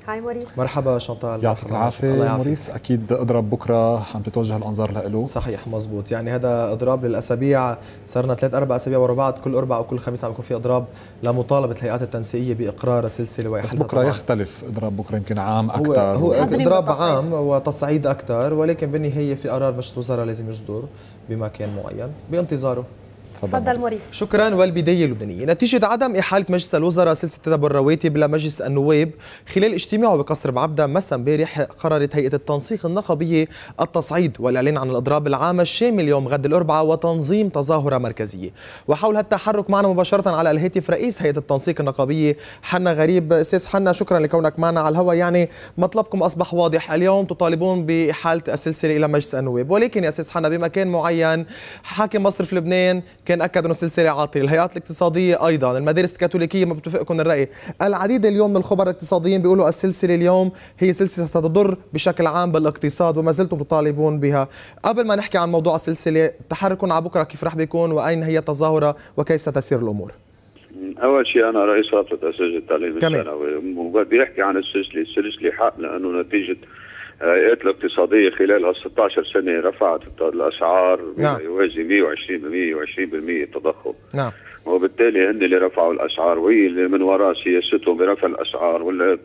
هاي موريس. مرحبا شانتال. يعطيك العافية موريس. أكيد اضرب بكرة عم تتوجه الأنظار له. صحيح مزبوط، يعني هذا اضراب للأسابيع، صارنا 3-4 أسابيع ورا بعض، كل أربع أو كل خميس عم يكون في اضراب لمطالبة الهيئات التنسيقية بإقرار السلسلة وحلها. بس بكرة يختلف اضراب، بكرة يمكن عام أكثر. هو اضراب عام وتصعيد أكثر، ولكن بالنهاية في قرار مجلس الوزراء لازم يصدر بمكان معين بانتظاره. تفضل موريس. شكرا. والبداية اللبنانية، نتيجة عدم إحالة مجلس الوزراء سلسلة تدبر الرواتب لمجلس النواب خلال اجتماعه بقصر بعبدة مساء امبارح، قررت هيئة التنسيق النقابية التصعيد والإعلان عن الإضراب العام الشامل يوم غد الأربعاء وتنظيم تظاهرة مركزية. وحول هالتحرك معنا مباشرة على الهاتف رئيس هيئة التنسيق النقابية حنا غريب. أستاذ حنا، شكرا لكونك معنا على الهواء. يعني مطلبكم أصبح واضح، اليوم تطالبون بإحالة السلسلة إلى مجلس النواب، ولكن يا أستاذ حنا بمكان معين حاكم مصرف لبنان كان أكد أنه السلسلة عاطلة، الهيئات الاقتصادية أيضا، المدارس الكاثوليكية ما بتوافقكم الرأي، العديد اليوم من الخبراء الاقتصاديين بيقولوا السلسلة اليوم هي سلسلة ستضر بشكل عام بالاقتصاد وما زلتم تطالبون بها. قبل ما نحكي عن موضوع السلسلة، تحرككم على بكرة كيف رح بيكون وأين هي التظاهرة وكيف ستسير الأمور؟ أول شيء أنا رئيس رابطة أساتذة التعليم الثانوي، وبدي أحكي عن السلسلة حق، لأنه نتيجة الهيئات الاقتصادية خلال 16 سنة رفعت الأسعار بما يوازي 120% التضخم. نعم. وبالتالي هن اللي رفعوا الأسعار، وهي اللي من وراء سياستهم برفع الأسعار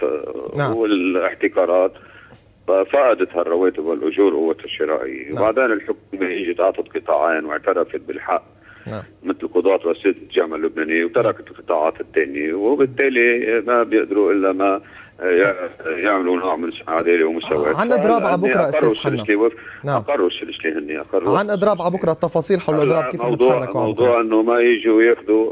والاحتكارات فقدت هالرواتب والأجور قوتها الشرائية. وبعدين الحكومة اجت أعطت قطاعين واعترفت بالحق، مثل قضاة وأساتذة الجامعة اللبنانية، وتركت القطاعات الثانية، وبالتالي ما بيقدروا إلا ما يعملوا نوع من عدالة ومساواة. عن اضراب على بكره استاذ حنا. اقروا السلسله هن اقروا عن اضراب على بكره، التفاصيل حول الاضراب كيف تتحركوا؟ موضوع انه ما يجوا ياخذوا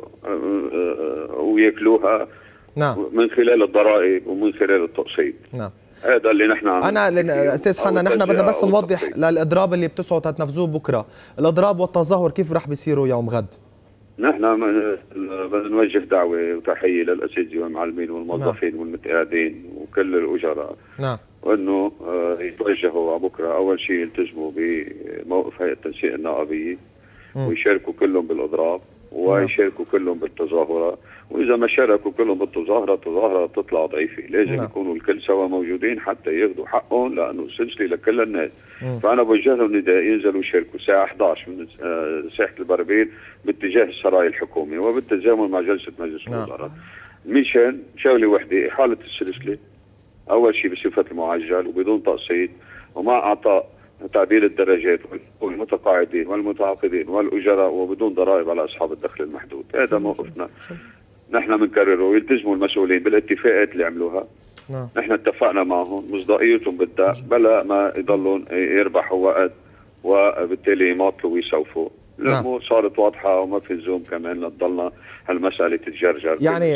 وياكلوها من خلال الضرائب ومن خلال التقسيط. هذا اللي نحن استاذ حنا، نحن بدنا بس نوضح للاضراب اللي بتسعوا تنفذوه بكره، الاضراب والتظاهر كيف رح بيصيروا يوم غد؟ نحن بدنا نوجه دعوه وتحيه للاساتذه والمعلمين والموظفين والمتقاعدين وكل الاجراء، وانه يتوجهوا على بكره. اول شيء يلتزموا بموقف هيئه التنسيق النقابيه ويشاركوا كلهم بالاضراب ويشاركوا كلهم بالتظاهره، واذا ما شاركوا كلهم بالتظاهره التظاهره تطلع ضعيفه، لازم يكونوا الكل سوا موجودين حتى ياخذوا حقهم، لانه السلسله لكل الناس. فانا بوجه لهم نداء ينزلوا يشاركوا الساعه 11 من ساحه البربيل باتجاه السراي الحكومي وبالتزامن مع جلسه مجلس الوزراء. مشان شغله وحده، احاله السلسله اول شيء بصفه المعجل وبدون تقسيط، ومع اعطاء تعديل الدرجات والمتقاعدين والمتعاقدين والاجراء وبدون ضرائب على اصحاب الدخل المحدود. هذا موقفنا نحن بنكرره، ويلتزموا المسؤولين بالاتفاقات اللي عملوها. نحن اتفقنا معهم، مصداقيتهم بدها بلا ما يضلون يربحوا وقت وبالتالي يماطلوا ويسوفوا. الامور صارت واضحه وما في لزوم كمان لتضلنا هالمساله تتجرجر يعني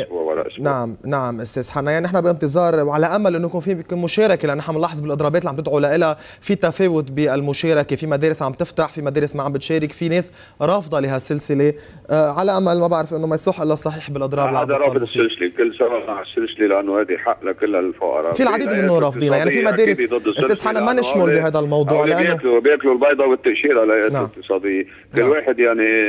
نعم استاذ حنا، يعني نحن بانتظار وعلى امل انه يكون في مشاركه، لان نحن بنلاحظ بالاضرابات اللي عم تدعوا لها في تفاوت بالمشاركه، في مدارس عم تفتح، في مدارس ما عم بتشارك، في ناس رافضه لهالسلسله. على امل ما بعرف انه ما يصح الا صحيح بالاضراب. هذا رافض السلسله، كل سوا مع السلسله، لانه هذه حق لكل الفقراء. في العديد منهم رافضينها، يعني في مدارس استاذ حنا ما نشمل بهذا الموضوع، لانه بياكلوا البيضه والتاشيره على الهيئات الاقتصاديه. كل واحد يعني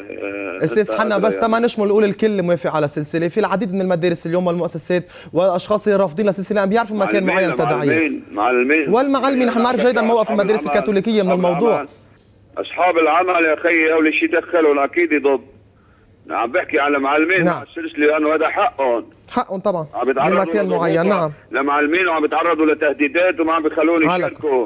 استاذ حنا بس ما نشمل نقول الكل موافق على السلسله، في العديد من المدارس اليوم والمؤسسات والاشخاص اللي رافضين للسلسله عم بيعرفوا مكان معين تداعيه. معلمين نحن نعرف جيدا موقف المدارس الكاثوليكيه من الموضوع. اصحاب العمل يا اخي اول شيء دخلوا اكيد ضد. عم بحكي على معلمين مع السلسله لانه هذا حقهم طبعا بمكان معين. لمعلمين وعم بيتعرضوا لتهديدات وما عم بيخلون يشاركوا.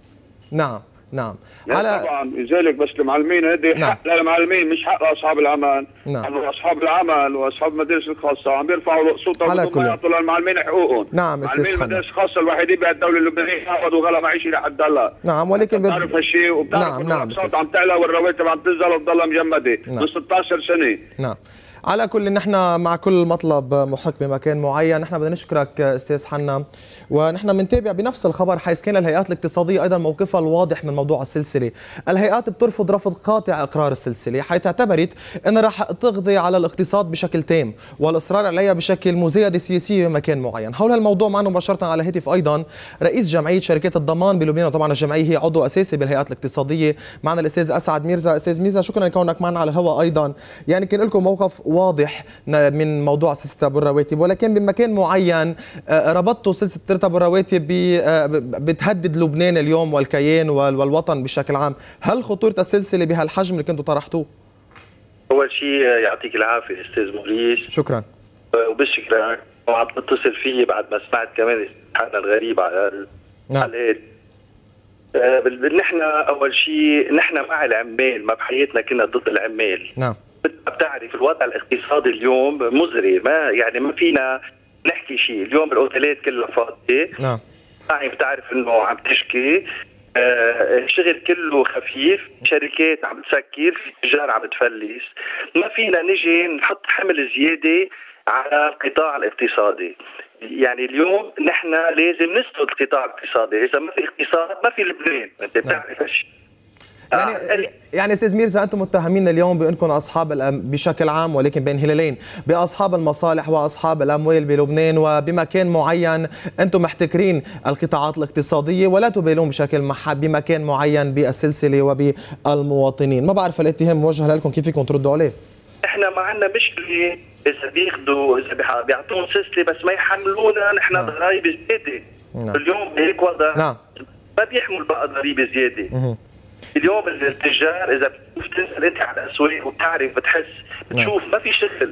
نعم طبعا، لذلك بس المعلمين هذه حق للمعلمين مش حق لاصحاب العمل. اصحاب العمل واصحاب المدارس الخاصه عم بيرفعوا صوتهم وما يعطوا للمعلمين حقوقهم. استاذ حنا، المدارس الخاصه الوحيدين بهالدوله اللبنانيه حافظوا غلا معيشي لحد هلا. ولكن بتعرف هالشيء وبتعرف الصوت عم تعلى والرواتب عم تنزل وتضلها مجمده من 16 سنه. على كل نحن مع كل مطلب محق بمكان معين. نحن بدنا نشكرك استاذ حنا، ونحن بنتابع بنفس الخبر حيث كان الهيئات الاقتصاديه ايضا موقفها الواضح من موضوع السلسله. الهيئات بترفض رفض قاطع اقرار السلسله، حيث اعتبرت ان راح تقضي على الاقتصاد بشكل تام والاصرار عليها بشكل مزايده سياسيه بمكان معين. حول هالموضوع معنا مباشره على الهاتف ايضا رئيس جمعيه شركات الضمان بلبنان، وطبعا الجمعيه هي عضو اساسي بالهيئات الاقتصاديه، معنا الاستاذ اسعد ميرزا. استاذ ميرزا، شكرا لكونك معنا على الهواء ايضا. يعني كان لكم موقف واضح من موضوع سلسلة أبو الرواتب، ولكن بمكان معين ربطتوا سلسلة أبو الرواتب بتهدد لبنان اليوم والكيان والوطن بشكل عام. هل خطورة السلسلة بهالحجم اللي كنتوا طرحتوه؟ أول شيء يعطيك العافية أستاذ موريس. شكرا. وبشكرك وعم تتصل فيي بعد ما سمعت كمان استحقاقنا الغريب على الحلقات. نحن أول شيء نحن مع العمال، ما بحياتنا كنا ضد العمال. نعم. بتعرف الوضع الاقتصادي اليوم مزري، ما فينا نحكي شيء. اليوم الاوتيلات كلها فاضيه. نعم. بتعرف انه عم تشكي، الشغل كله خفيف، شركات عم تسكر، في تجار عم تفلس. ما فينا نجي نحط حمل زياده على القطاع الاقتصادي. يعني اليوم نحن لازم نسند القطاع الاقتصادي، اذا ما في اقتصاد ما في لبنان، انت بتعرف هالشيء. يعني استاذ ميرزا، انتم متهمين اليوم بانكم اصحاب بشكل عام، ولكن بين هلالين، باصحاب المصالح واصحاب الاموال بلبنان، وبمكان معين انتم محتكرين القطاعات الاقتصاديه ولا تبالون بشكل بمكان معين بالسلسله وبالمواطنين. ما بعرف الاتهام موجه لكم، كيف فيكم تردوا عليه؟ احنا ما عندنا مشكله اذا بياخذوا، اذا بيعطون سلسله بس ما يحملونا نحن ضرائب زياده. اليوم بهيك وضع ما بيحمل بقى ضريبه زياده. اليوم التجار اذا بتشوف تنزل انت على الاسواق وبتعرف بتحس بتشوف ما في شغل.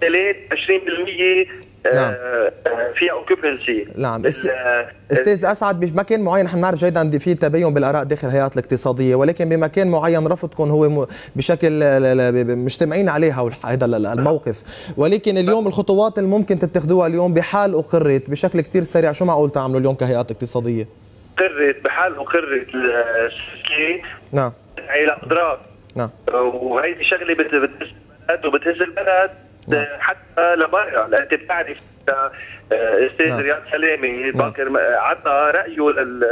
20% فيها اوكيبنسي. نعم. استاذ اسعد، بمكان معين نحن بنعرف جيدا في تباين بالاراء داخل الهيئات الاقتصاديه، ولكن بمكان معين رفضكم هو بشكل مجتمعين عليها هذا الموقف، ولكن اليوم الخطوات اللي ممكن تتخذوها اليوم بحال اقرت بشكل كثير سريع، شو معقول تعملوا اليوم كهيئات اقتصاديه؟ بحال اقرت السلسله. نعم. الى اضرار. نعم. وهيدي شغله بتهز البلد حتى لبرا، لان انت بتعرف استاذ رياض سلامي باكر عطى رايه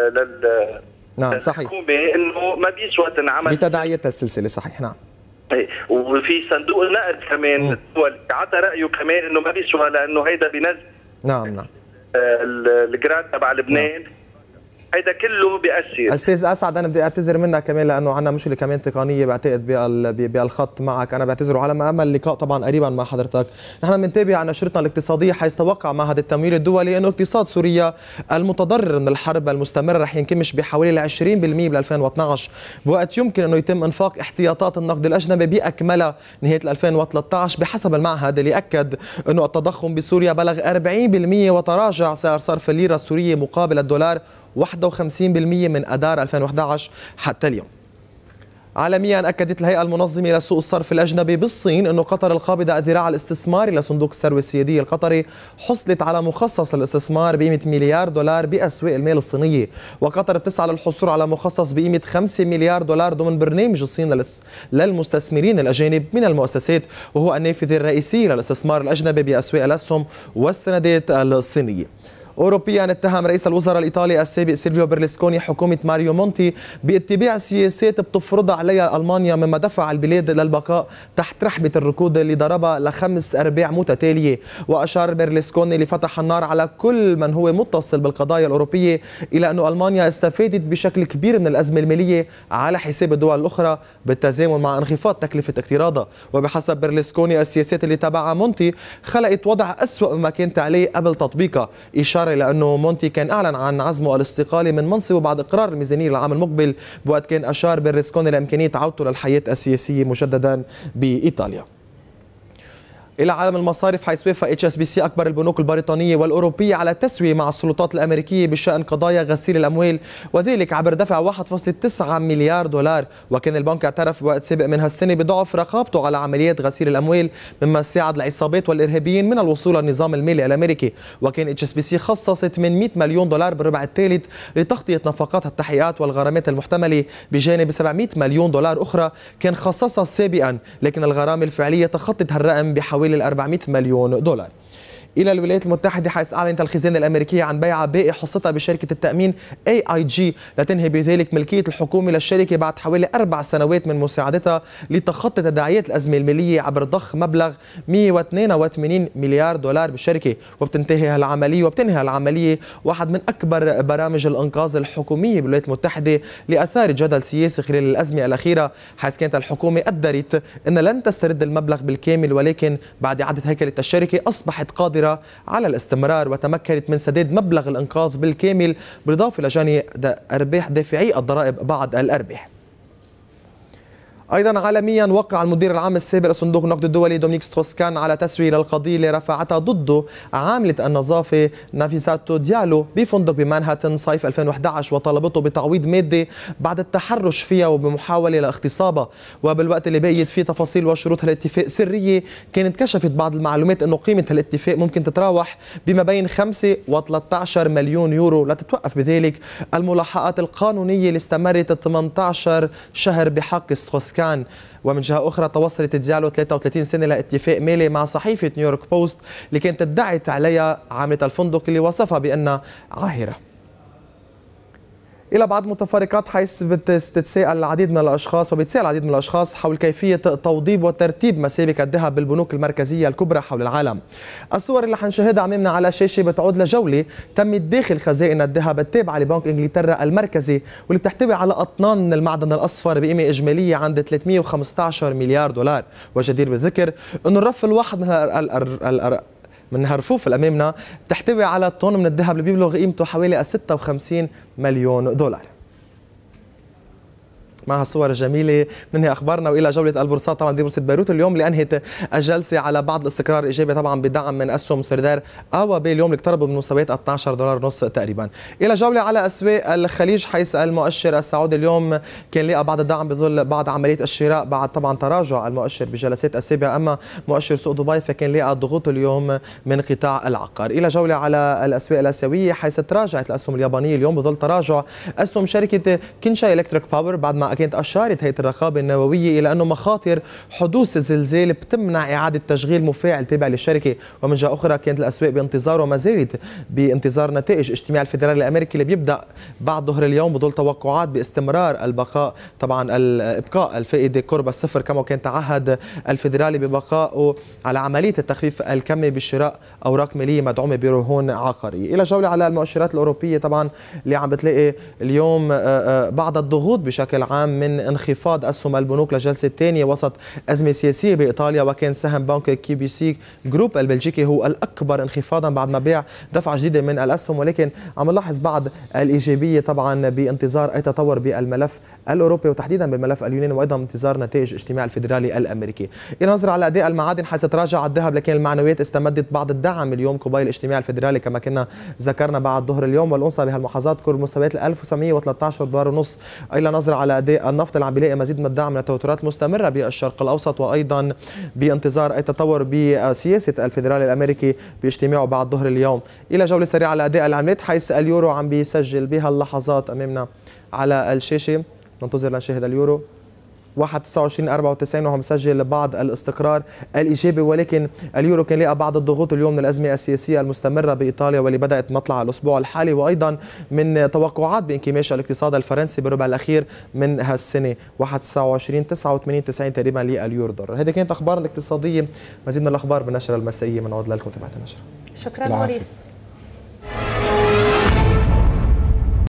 نعم صحيح، انه ما بيسوى تنعمل بتداعيات السلسله. صحيح. نعم. وفي صندوق النقد كمان عطى رايه كمان انه ما بيسوى، لانه هيدا بينزل نعم الجراد تبع لبنان. هيدا كله بيأثر. استاذ اسعد، انا بدي اعتذر منك كمان لانه عندنا مشكله كمان تقنيه بعتقد بالخط معك، انا بعتذر على ما امل لقاء طبعا قريبا مع حضرتك. نحن بنتابع نشرتنا الاقتصاديه، حيث توقع معهد التمويل الدولي انه اقتصاد سوريا المتضرر من الحرب المستمره رح ينكمش بحوالي 20% بال 2012، بوقت يمكن انه يتم انفاق احتياطات النقد الاجنبي باكملها نهايه 2013 بحسب المعهد، اللي اكد انه التضخم بسوريا بلغ 40% وتراجع سعر صرف الليره السوريه مقابل الدولار 51% من أدار 2011 حتى اليوم. عالميا أكدت الهيئة المنظمة لسوق الصرف الأجنبي بالصين أن قطر القابضة الذراع الاستثماري لصندوق الثروة السيادية القطري حصلت على مخصص الاستثمار بقيمة $1 مليار بأسواق المال الصينية، وقطر بتسعى للحصول على مخصص بقيمة $5 مليار ضمن برنامج الصين للمستثمرين الأجانب من المؤسسات، وهو النافذة الرئيسية للاستثمار الأجنبي بأسواق الأسهم والسندات الصينية. أوروبيا اتهم رئيس الوزراء الإيطالي السابق سيلفيو بيرلسكوني حكومة ماريو مونتي باتباع سياسات بتفرضها عليها ألمانيا، مما دفع البلاد للبقاء تحت رحبة الركود اللي ضربها ل5 أرباع متتالية. وأشار بيرلسكوني اللي فتح النار على كل من هو متصل بالقضايا الأوروبية إلى أن ألمانيا استفادت بشكل كبير من الأزمة المالية على حساب الدول الأخرى بالتزامن مع انخفاض تكلفة اقتراضها. وبحسب بيرلسكوني السياسات اللي تبعها مونتي خلقت وضع أسوأ مما كانت عليه قبل تطبيقها، إشارة لأنه مونتي كان أعلن عن عزمه الاستقالة من منصبه بعد إقرار الميزانية للعام المقبل، بوقت كان أشار بيرلسكوني لإمكانية عودته للحياة السياسية مجددا بإيطاليا. إلى عالم المصارف، حيث وافق HSBC أكبر البنوك البريطانية والأوروبية على التسوية مع السلطات الأمريكية بشأن قضايا غسيل الأموال، وذلك عبر دفع $1.9 مليار. وكان البنك اعترف بوقت سابق من هالسنة بضعف رقابته على عمليات غسيل الأموال، مما ساعد العصابات والإرهابيين من الوصول للنظام المالي الأمريكي. وكان HSBC خصصت $800 مليون بالربع الثالث لتغطية نفقات التحقيقات والغرامات المحتملة، بجانب $700 مليون أخرى كان خصصها سابقا، لكن الغرامة الفعلية تخطت هالرقم بحوالي $400 مليون. إلى الولايات المتحدة، حيث أعلنت الخزانة الأمريكية عن بيع باقي حصتها بشركة التأمين AIG لتنهي بذلك ملكية الحكومة للشركة بعد حوالي 4 سنوات من مساعدتها لتخطي تداعيات الأزمة المالية عبر ضخ مبلغ 182 مليار دولار بالشركة. وبتنهي العملية واحد من أكبر برامج الإنقاذ الحكومية بالولايات المتحدة لأثار جدل سياسي خلال الأزمة الأخيرة، حيث كانت الحكومة قدرت أن لن تسترد المبلغ بالكامل، ولكن بعد إعادة هيكلة الشركة أصبحت قادرة على الاستمرار وتمكنت من سداد مبلغ الإنقاذ بالكامل، بالإضافة لجني أرباح دافعي الضرائب بعض الأرباح. أيضا عالميا، وقع المدير العام السابق لصندوق النقد الدولي دومينيك ستروس-كان على تسوية للقضية اللي رفعتها ضده عاملة النظافة نافيساتو ديالو بفندق بمانهاتن صيف 2011، وطالبته بتعويض مادي بعد التحرش فيها وبمحاولة لاغتصابها. وبالوقت اللي بقيت فيه تفاصيل وشروط هالاتفاق سرية، كانت كشفت بعض المعلومات أنه قيمة هالاتفاق ممكن تتراوح بما بين 5 و13 مليون يورو، لتتوقف بذلك الملاحقات القانونية اللي استمرت 18 شهر بحق ستروس-كان. ومن جهة أخرى، توصلت ديالو 33 سنة لاتفاق مالي مع صحيفة نيويورك بوست اللي كانت ادعت عليها عاملة الفندق اللي وصفها بأنها عاهرة. إلى بعض متفارقات، حيث بتتساءل العديد من الأشخاص حول كيفية توضيب وترتيب مسابك الذهب بالبنوك المركزية الكبرى حول العالم. الصور اللي حنشاهدها أمامنا على الشاشة بتعود لجولة تمت داخل خزائن الذهب التابعة لبنك إنجلترا المركزي، واللي بتحتوي على أطنان من المعدن الأصفر بقيمة إجمالية عند 315 مليار دولار. وجدير بالذكر أنه الرف الواحد من هالرفوف اللي امامنا بتحتوي على طن من الذهب اللي بيبلغ قيمته حوالي 56 مليون دولار. مع هالصور الجميله ننهي اخبارنا والى جوله البورصات. طبعا دي بورصه بيروت اليوم اللي انهت الجلسه على بعض الاستقرار الايجابي، طبعا بدعم من اسهم سوليدار اوابي اليوم اللي اقتربوا من مستويات 12 دولار ونص تقريبا. الى جوله على اسواق الخليج، حيث المؤشر السعودي اليوم كان لقى بعض الدعم بظل بعض عمليه الشراء بعد طبعا تراجع المؤشر بجلسات السابقه، اما مؤشر سوق دبي فكان لقى ضغوط اليوم من قطاع العقار. الى جوله على الاسواق الاسيويه، حيث تراجعت الاسهم اليابانيه اليوم بظل تراجع اسهم شركه كينشاي الكتريك باور بعد ما كانت أشارت هيئة الرقابة النووية إلى أنه مخاطر حدوث زلزال بتمنع إعادة تشغيل مفاعل تابع للشركة. ومن جهة أخرى، كانت الأسواق بانتظار وما زالت بانتظار نتائج اجتماع الفيدرالي الأمريكي اللي بيبدأ بعد ظهر اليوم، بظل توقعات باستمرار البقاء طبعا إبقاء الفائدة قرب الصفر، كما كان تعهد الفيدرالي ببقائه على عملية التخفيف الكمي بشراء أوراق مالية مدعومة برهون عقارية. إلى جولة على المؤشرات الأوروبية، طبعا اللي عم بتلاقي اليوم بعض الضغوط بشكل عام من انخفاض اسهم البنوك لجلسه ثانيه وسط ازمه سياسيه بايطاليا، وكان سهم بنك كي بي سي جروب البلجيكي هو الاكبر انخفاضا بعد ما باع دفعه جديده من الاسهم، ولكن عم نلاحظ بعض الايجابيه طبعا بانتظار اي تطور بالملف الاوروبي وتحديدا بالملف اليوناني، وايضا انتظار نتائج اجتماع الفيدرالي الامريكي. الى نظره على اداء المعادن، حيث تراجع الذهب لكن المعنويات استمدت بعض الدعم اليوم قبيل اجتماع الفيدرالي كما كنا ذكرنا بعد ظهر اليوم، والأونصة بهالمحافظات قرب مستويات 1713 دولار ونص. الى نظره على اداء النفط اللي عم بيلاقي مزيد من الدعم من التوترات المستمره بالشرق الاوسط، وايضا بانتظار اي تطور بسياسه الفيدرالي الامريكي باجتماعه بعد ظهر اليوم. الى جوله سريعه على اداء العملات، حيث اليورو عم بيسجل بهاللحظات امامنا على الشاشه، ننتظر لنشاهد اليورو 1.2994 وهو مسجل بعض الاستقرار الايجابي، ولكن اليورو كان لقى بعض الضغوط اليوم من الازمه السياسيه المستمره بايطاليا واللي بدات مطلع الاسبوع الحالي، وايضا من توقعات بانكماش الاقتصاد الفرنسي بالربع الاخير من هالسنه 1.2989 تقريبا لليورو دولار. هذه كانت اخبارنا الاقتصاديه، مزيد من الاخبار بالنشره المسائيه، بنعود لكم تبعت النشره. شكرا موريس.